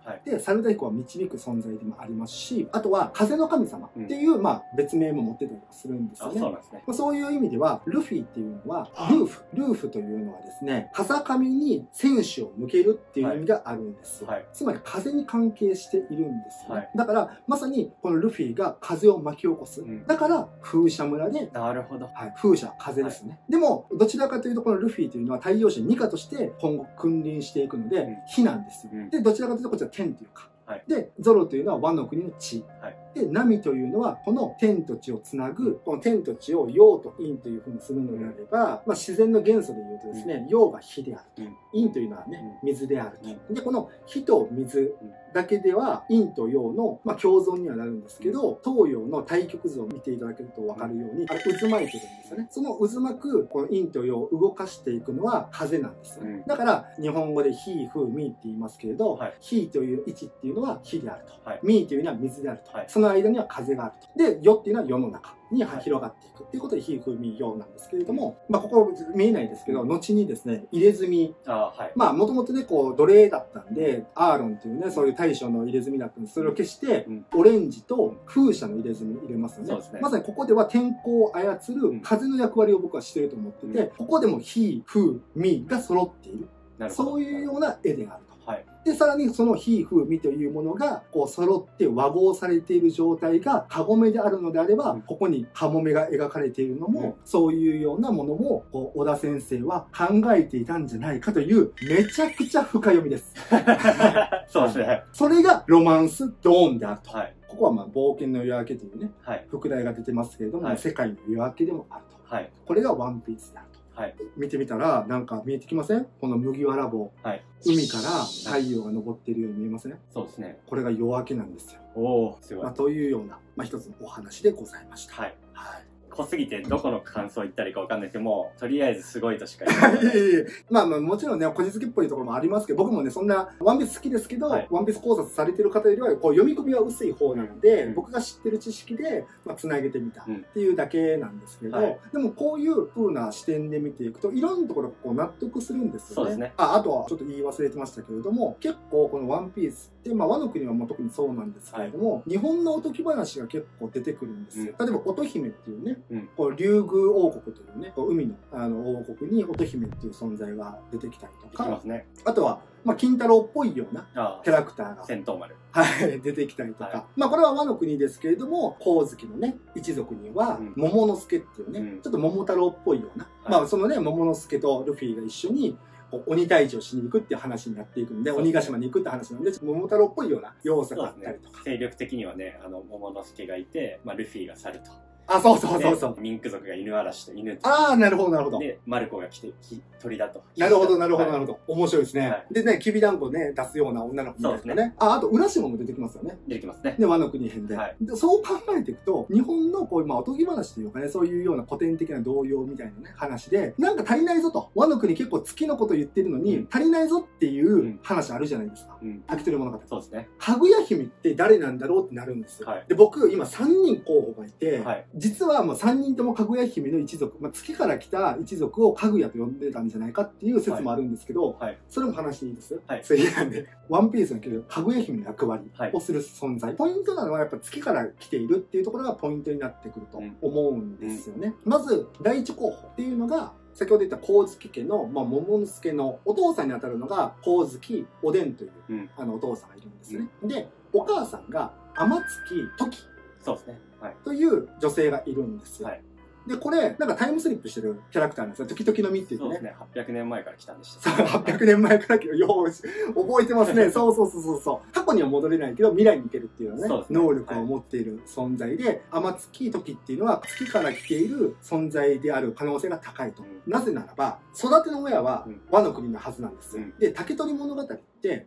はい、で、猿田彦は導く存在でもありますし、あとは風の神様っていう、うん、まあ別名も持ってたりするんですよね。そうなんですね。まあ、そういう意味では、ルフィっていうのは、ルーフ、ルーフというのはですね、風上に戦士を向けるっていう意味があるんですよ。はい、つまり風に関係しているんですよね。はい、だから、まさにこのルフィが風を巻き起こす。うん、だから、風車村で、 なるほど。 はい、風車、風ですね。はい、でも、どちらかというと、このルフィというのは太陽神ニカとして今後君臨していくので、うん、火なんですよ。うん、で、どちらかというと、こちら天というか。はい、で、ゾロというのは和の国の地。はい、で、ナミというのは、この天と地をつなぐ、この天と地を陽と陰というふうにするのであれば、まあ、自然の元素で言うとですね、うん、陽が火であると。うん、陰というのはね、水であると。うん、で、この火と水だけでは、陰と陽の、まあ、共存にはなるんですけど、東洋の対極図を見ていただけると分かるように、あれ渦巻いてるんですよね。その渦巻く、この陰と陽を動かしていくのは風なんですよね。うん、だから、日本語で火、風、味って言いますけれど、はい、火という位置っていうのは火であると。はい、味というのは水であると。はい、その間には風があると。で、世っていうのは世の中に広がっていくっていうことで、火、風、味、世なんですけれども、まあ、ここ見えないですけど、後にですね、入れ墨。あ、はい、まあ、もともとね、こう、奴隷だったんで、アーロンっていうね、そういう大将の入れ墨だったんです。それを消して、うん、オレンジと風車の入れ墨入れますよね。そうですね。まさにここでは天候を操る風の役割を僕はしてると思ってて、うん、ここでも火、風、味が揃っている。そういうような絵であると。はい、で、さらにその火、風、味というものが、こう揃って和合されている状態がカゴメであるのであれば、うん、ここにカモメが描かれているのも、うん、そういうようなものも、こう、小田先生は考えていたんじゃないかという、めちゃくちゃ深読みです。 そうですね。 それがロマンスドーンであると。はい、ここはまあ、冒険の夜明けというね、はい、副題が出てますけれども、はい、世界の夜明けでもあると。はい、これがワンピースであると。はい、見てみたら、なんか見えてきません？この麦わら帽。はい、海から太陽が昇っているように見えません？そうですね。これが夜明けなんですよ。おお、すごい。まあ、というような、まあ、一つのお話でございました。はい。はい。 濃すぎてどこの感想言ったらいいかわかんないけども、とりあえずすごいとしか言わない。 まあまあもちろんね、こじつけっぽいところもありますけど、僕もね、そんなワンピース好きですけど、はい、ワンピース考察されてる方よりは、こう読み込みは薄い方なので、うん、僕が知ってる知識で、まあ、繋げてみたっていうだけなんですけど、うんはい、でもこういう風な視点で見ていくと、いろんなところがこう納得するんですよね。そうですね。あ、あとはちょっと言い忘れてましたけれども、結構このワンピースって、まあ和の国はもう特にそうなんですけれども、はい、日本のおとぎ話が結構出てくるんですよ。うん、例えば乙姫っていうね、うん、こう竜宮王国というね、海のあの王国に乙姫っていう存在が出てきたりとか、ね、あとは、まあ、金太郎っぽいようなキャラクターが、 戦闘丸。 はい、出てきたりとか、はい、まあこれは和の国ですけれども、光月のね、一族には、桃之助っていうね、うん、ちょっと桃太郎っぽいような、はい、まあそのね、桃之助とルフィが一緒に、鬼退治をしに行くっていう話になっていくんで、鬼ヶ島に行くって話なんで、桃太郎っぽいような要素があったりとか。 ね、勢力的にはね、あの、桃之助がいて、まあルフィが去ると。 あ、そうそうそうそう。 ミンク族が犬嵐と犬と。 ああ、なるほど、なるほど。 で、マルコが来て、鳥だと。 なるほど、なるほど、なるほど。面白いですね。はい、でね、きびだんごね、出すような女の子みたいなね。そうですね。あ、あと、浦島も出てきますよね。 出てきますね。 で、和の国編で。はい、でそう考えていくと、日本のこういう、まあ、おとぎ話というかね、そういうような古典的な童謡みたいなね、話で、なんか足りないぞと。和の国結構月のこと言ってるのに、うん、足りないぞっていう話あるじゃないですか。うん。飽きてる物語。 そうですね。 かぐや姫って誰なんだろうってなるんですよ。はい、で、僕、今さんにん候補がいて、はい、実はもうさんにんともかぐや姫の一族、まあ、月から来た一族をかぐやと呼んでたんじゃないかっていう説もあるんですけど、はい、それも話していいですよ。はい。それなんで、ワンピースのけど、かぐや姫の役割をする存在。はい、ポイントなのはやっぱ月から来ているっていうところがポイントになってくると思うんですよね。うん、まず、第一候補っていうのが、先ほど言った光月家の、まあ、桃之助のお父さんにあたるのが、光月おでんという、うん、あの、お父さんがいるんですね。うん、で、お母さんが、天月時。そうですね。はい。という女性がいるんですよ。はい。で、これ、なんかタイムスリップしてるキャラクターなんですよ。時々の実っていうね。 そうですね。はっぴゃくねんまえから来たんでした。 そう、はっぴゃくねんまえから来る。よーし、覚えてますね。そうそうそうそうそう。過去には戻れないけど、未来に行けるっていうね、ね能力を持っている存在で、天月時っていうのは月から来ている存在である可能性が高いと。うん、なぜならば、育ての親は和の国のはずなんですよ。うん、で、竹取物語って、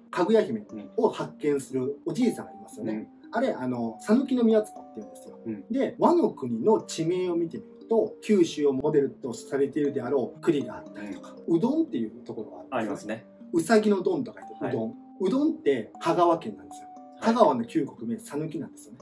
かぐや姫を発見するおじいさんがいますよね。うん、あれ、あの、さぬきの宮津子って言うんですよ。うん、で、和の国の地名を見てみると、九州をモデルとされているであろう栗があったりとか、うん、うどんっていうところがあるんですよ。 ありますね。 うさぎのどんと書いてうどん。はい、うどんって香川県なんですよ。香川の旧国名、さぬきなんですよね。はい、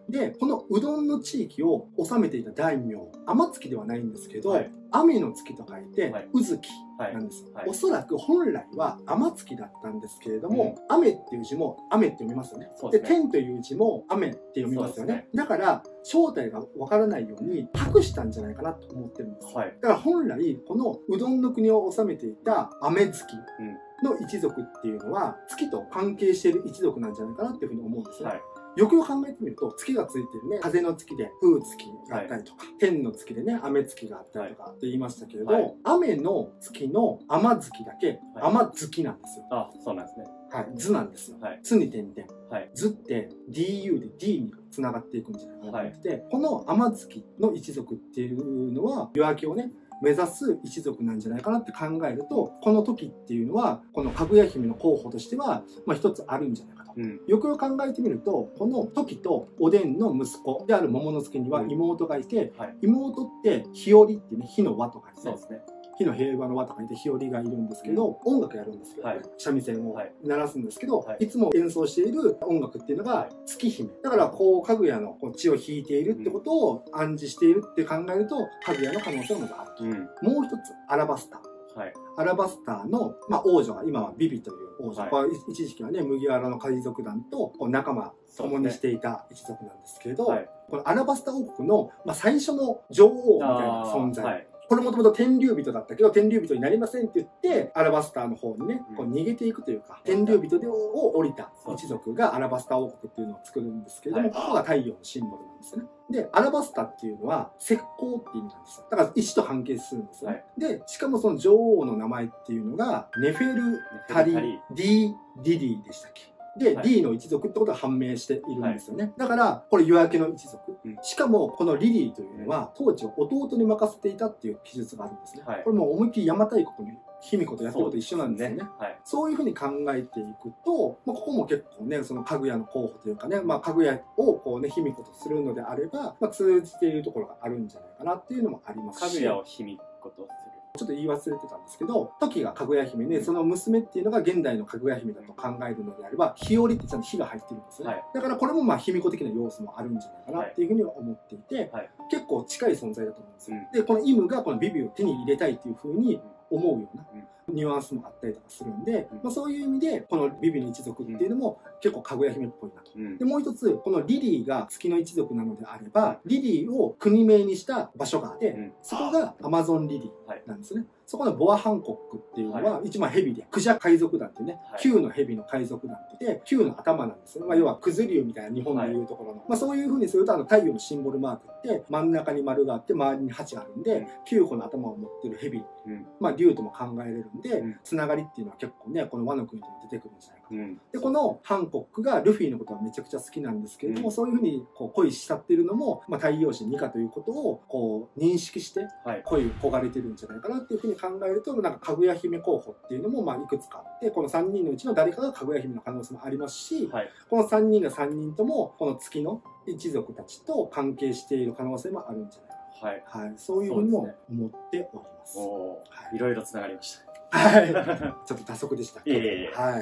で、このうどんの地域を治めていた大名、天月ではないんですけど、はい、雨の月と書いて、はい、うずきなんです。はいはい、おそらく本来は天月だったんですけれども、うん、雨っていう字も雨って読みますよね。で、ね、天という字も雨って読みますよね。ねだから、正体がわからないように隠したんじゃないかなと思ってるんです。はい、だから本来、このうどんの国を治めていた雨月の一族っていうのは、月と関係している一族なんじゃないかなっていうふうに思うんですね。はいよくよく考えてみると、月がついてるね、風の月で風月があったりとか、はい、天の月でね、雨月があったりとかって言いましたけれど、はい、雨の月の雨月だけ、雨月なんですよ。 あ、そうなんですね。 はい、図なんですよ。はい、図に点々。はい、図って ディーユー で D に繋がっていくんじゃないかなと思ってて、はい、この雨月の一族っていうのは、夜明けをね、目指す一族なんじゃないかなって考えると、この時っていうのは、このかぐや姫の候補としては、まあ一つあるんじゃないかと。うん、よくよく考えてみると、この時とおでんの息子である桃之助には妹がいて、うんはい、妹って日和っていうね、火の輪とかですね。そうですね。火の平和の輪とかいて日和がいるんですけど、うん、音楽やるんですけど、ね、はい、三味線を鳴らすんですけど、はい、いつも演奏している音楽っていうのが月姫。だからこう、かぐやのこう血を引いているってことを暗示しているって考えると、かぐやの可能性がまだあると。うん、もう一つ、アラバスタ。はい、アラバスターの、まあ、王女が今はビビという王女、はい、一時期はね麦わらの海賊団とこう仲間共にしていた一族なんですけど、はい、このアラバスタ王国の、まあ、最初の女王みたいな存在、はい、これもともと天竜人だったけど天竜人になりませんって言ってアラバスターの方にね、こう逃げていくというか、うん、天竜人を降りた一族がアラバスター王国っていうのを作るんですけれども、はい、ここが太陽のシンボルなんですよね。で、アラバスタっていうのは石膏っていう意味なんですよ。だから石と関係するんですよね。はい、で、しかもその女王の名前っていうのがネフェルタリ・ディ・ディディでしたっけ。で、はい、D の一族ってことが判明しているんですよね。はい、だから、これ夜明けの一族。うん、しかも、このリリーというのは、当時を弟に任せていたっていう記述があるんですね。はい、これもう思いっきり邪馬台国に卑弥呼とやってることと一緒なんですよね。そうですね。はい、そういうふうに考えていくと、まあ、ここも結構ね、そのかぐやの候補というかね、まあ、かぐやをこうね、卑弥呼とするのであれば、まあ、通じているところがあるんじゃないかなっていうのもありますし。 かぐやを卑弥呼とする。 ちょっと言い忘れてたんですけど、時がかぐや姫で、その娘っていうのが現代のかぐや姫だと考えるのであれば、日和ってちゃんと火が入ってるんですね。はい、だからこれもまあ卑弥呼的な要素もあるんじゃないかなっていうふうには思っていて、はい、結構近い存在だと思うんですよ。うん、で、このイムがこのビビを手に入れたいっていうふうに思うような。うんニュアンスもあったりとかするんで、まあ、そういう意味でこのビビの一族っていうのも結構かぐや姫っぽいなと、うん、でもう一つこのリリーが月の一族なのであればリリーを国名にした場所があって、うん、そこがアマゾンリリーなんですね、はい、そこのボアハンコックっていうのは、はい、一番ヘビでクジャ海賊団っていうね、はい、キュウのヘビの海賊団って言ってキュウの頭なんですよ、まあ、要はクズリュウみたいな日本でいうところの、はい、まあ、そういう風にするとあの太陽のシンボルマークって真ん中に丸があって周りに鉢があるんで、うん、キュウ個の頭を持ってるヘビ、うん、まあ竜とも考えれるんで、うん、つながりっていうのは結構ねこの和の国でも出てくるんじゃないかと、うん、でこのハンコックがルフィのことはめちゃくちゃ好きなんですけれども、うん、そういうふうにこう恋しちゃってるのも、まあ、太陽神ニカということをこう認識して恋を焦がれてるんじゃないかなっていうふうに考えるとなんかかぐや姫候補っていうのもまあいくつかあってこのさんにんのうちの誰かがかぐや姫の可能性もありますし、はい、このさんにんがさんにんともこの月の一族たちと関係している可能性もあるんじゃないかな、はいはい、そういうふうにも思っております。 おー、はい、いろいろつながりました。 はい。ちょっと打足でした。 いえいえいえ。 はい。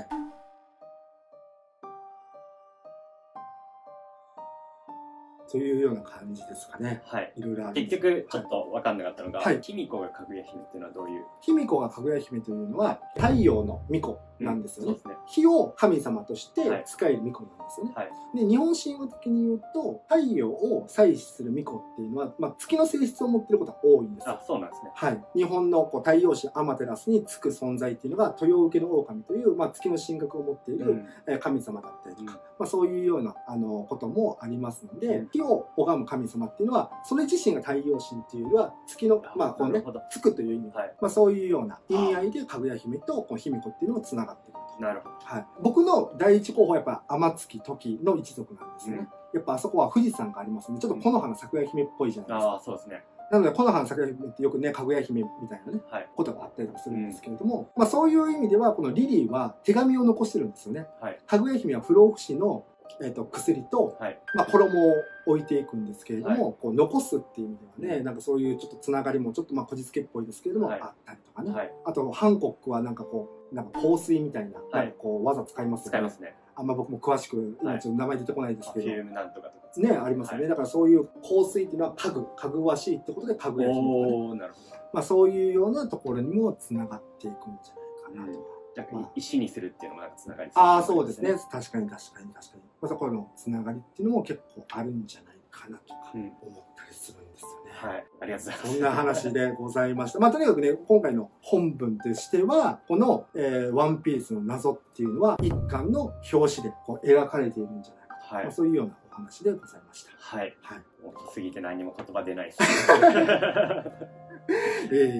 というような感じですかね。 はい。 いろいろある。 結局、ちょっと分かんなかったのが、はい。卑弥呼がかぐや姫っていうのはどういう？ 卑弥呼がかぐや姫というのは、太陽の巫女なんですよね。うん、そうですね。火を神様として使える巫女なんですよね。はい。で、日本神話的に言うと、太陽を祭祀する巫女っていうのは、まあ、月の性質を持っていることが多いんですよ。 あ、そうなんですね。 はい。日本のこう太陽神アマテラスにつく存在っていうのが、豊受の狼という、まあ、月の神格を持っている神様だったりとか、うん、まあ、そういうような、あの、こともありますので、うん、火を拝む神様っていうのは、それ自身が太陽神っていうよりは、月の、まあ、こうね、つくという意味、はい、まあ、そういうような意味合いで、かぐや姫とこう卑弥呼っていうのが繋がってくると。 なるほど。 はい。僕の第一候補はやっぱ、天月時の一族なんですよね。うん、やっぱあそこは富士山がありますので、ちょっと木の葉の桜姫っぽいじゃないですか。 ああ、そうですね。 なので、木の葉の桜姫ってよくね、かぐや姫みたいなね、はい、ことがあったりとかするんですけれども、うん、まあそういう意味では、このリリーは手紙を残してるんですよね。はい、かぐや姫は不老不死のえー、と薬と、はい、まあ、衣を置いていくんですけれども、はい、こう残すっていう意味ではね、なんかそういうちょっとつながりもちょっとまあこじつけっぽいですけれども、はい、あったりとかね、はい、あとハンコックはなんかこうなんか香水みたいな、はい、なんかこう技使いますよね。 使いますね。 あんま僕も詳しく、はい、ちょっと名前出てこないですけど。 フィルムなんとかとかね、ありますよね。はい、だからそういう香水っていうのは家具、かぐわしいってことで家具屋品とか、ね。おー、なるほど。まあそういうようなところにもつながっていくんじゃないかなと。うん逆に石にするっていうのもなんかつながりそうですね。ああ、そうですね。確かに確かに確かに。まあ、そこのつながりっていうのも結構あるんじゃないかなとか思ったりするんですよね。 うん、はい。ありがとうございます。 そんな話でございました。まあとにかくね、今回の本文としては、この、えー、ワンピースの謎っていうのは一巻の表紙でこう描かれているんじゃないかと。はい。まあ、そういうようなお話でございました。 はい。はい。大きすぎて何も言葉出ないです。 えー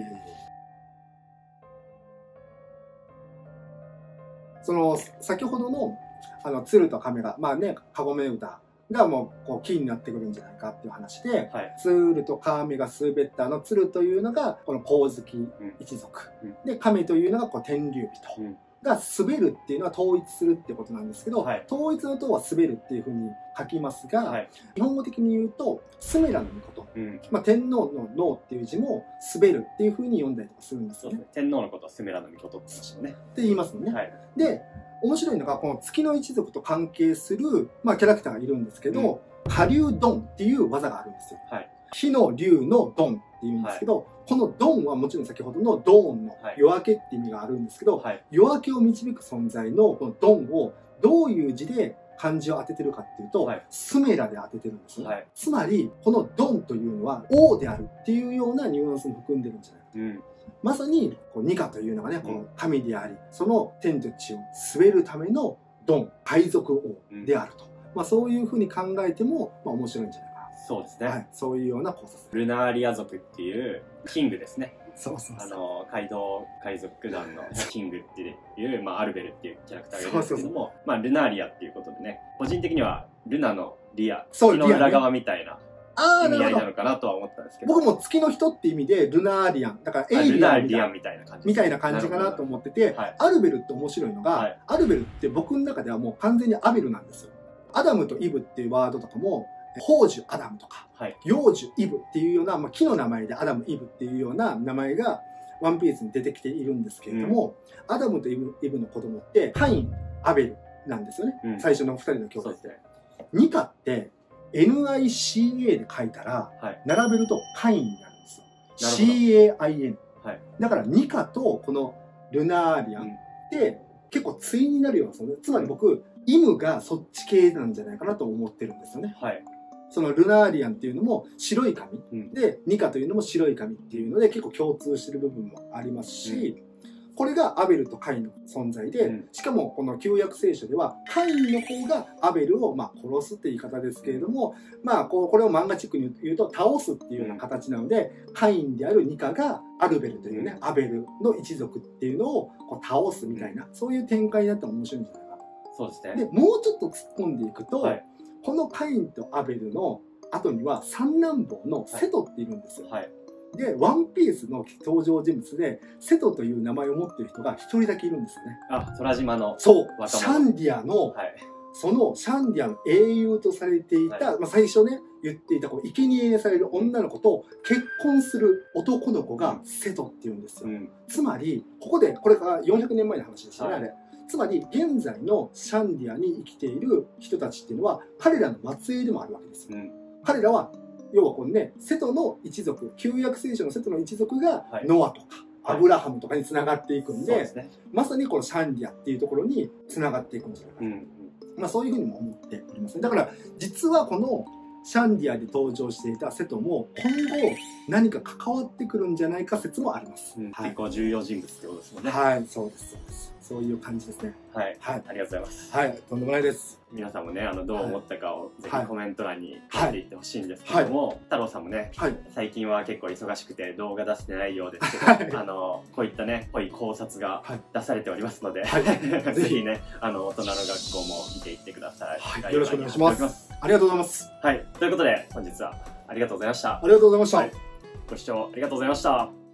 その、先ほどの、あの、鶴と亀が、まあね、かごめ歌がもう、こう、キーになってくるんじゃないかっていう話で、はい、鶴と亀が滑ったあの鶴というのが、この光月一族。うん、で、亀というのが、こう、天竜人。うんが滑るっていうのは統一するってことなんですけど、はい、統一の塔は滑るっていうふうに書きますが、はい、日本語的に言うと、スメラのこと、うん、まあ、天皇の脳っていう字も滑るっていうふうに読んだりとかするんですよね。 天皇のことはスメラの御事って言いましたね。 って言いますよね。はい、で、面白いのが、この月の一族と関係する、まあ、キャラクターがいるんですけど、うん、火竜ドンっていう技があるんですよ。はい、火の竜のドンって言うんですけど、はい、このドンはもちろん先ほどのドーンの夜明けって意味があるんですけど、はい、夜明けを導く存在のこのドンをどういう字で漢字を当ててるかっていうと、はい、スメラで当ててるんですね。はい、つまり、このドンというのは王であるっていうようなニュアンスも含んでるんじゃないかと。うん、まさに、こうニカというのがね、この神であり、その天と地を据えるためのドン、海賊王であると。うん、まあそういうふうに考えても、まあ面白いんじゃないかな。 そうですね。はい。 そういうような考察。 ルナーリア族っていうキングですね。 そうそうそう。 あの、街道海賊団のキングっていう、まあアルベルっていうキャラクターがいるんですけども、そうそうそう、まあルナーリアっていうことでね、個人的にはルナのリア、月の裏側みたいな意味合いなのかなとは思ったんですけど。 僕も月の人って意味でルナーリアン、だからエイリアンみたいなみたいな感じ。 みたいな感じかなと思ってて、はい、アルベルって面白いのが、はい、アルベルって僕の中ではもう完全にアベルなんですよ。アダムとイブっていうワードとかも、宝珠アダムとか、はい、幼樹イブっていうような、まあ、木の名前でアダムイブっていうような名前がワンピースに出てきているんですけれども、うん、アダムとイブ、イブの子供ってカイン、アベルなんですよね。うん、最初の二人の兄弟で。ニカって エヌアイシーエー で書いたら、はい、並べるとカインになるんですよ。シーエーアイエヌ。はい、だからニカとこのルナーリアンって結構対になるような、そのつまり僕、イムがそっち系なんじゃないかなと思ってるんですよね。はい、そのルナーリアンっていうのも白い髪、うん、でニカというのも白い髪っていうので結構共通してる部分もありますし、うん、これがアベルとカインの存在で、うん、しかもこの旧約聖書ではカインの方がアベルをまあ殺すって言い方ですけれども、まあこうこれを漫画チックに言うと倒すっていうような形なので、うん、カインであるニカがアルベルというね、うん、アベルの一族っていうのをこう倒すみたいな、そういう展開になっても面白いんじゃないかな。 そうですね。 でもうちょっと突っ込んでいくと、はい、このカインとアベルの後には三男坊のセトっているんですよ。はい、で、ワンピースの登場人物で、セトという名前を持っている人が一人だけいるんですよね。 あ、空島の。 そう。シャンディアの、はい、そのシャンディアの英雄とされていた、はい、まあ最初ね、言っていた、こう、生贄にされる女の子と結婚する男の子がセトっていうんですよ。うん、つまり、ここで、これがよんひゃくねんまえの話でしたね、はい、あれ。つまり、現在のシャンディアに生きている人たちっていうのは、彼らの末裔でもあるわけですよ。うん、彼らは、要はこのね、セトの一族、旧約聖書のセトの一族が、ノアとか、アブラハムとかに繋がっていくんで、はい、ね、まさにこのシャンディアっていうところに繋がっていくんじゃないかな。うん、まあそういうふうにも思っておりますね。だから、実はこのシャンディアで登場していたセトも、今後何か関わってくるんじゃないか説もあります。 うん、はい、結構重要人物ってことですもんね。 はい、そうです、そうです。そういう感じですね。 はい。はい。ありがとうございます。 はい。とんでもないです。 皆さんもね、あの、どう思ったかをぜひコメント欄に書いていってほしいんですけども、はい、太郎さんもね、はい、最近は結構忙しくて動画出してないようですけど、はい、あの、こういったね、濃い考察が出されておりますので、はい、ぜひね、あの、大人の学校も見ていってください。 はい。よろしくお願いします。ありがとうございます。 はい。ということで、本日はありがとうございました。 ありがとうございました。はい、 ご視聴ありがとうございました。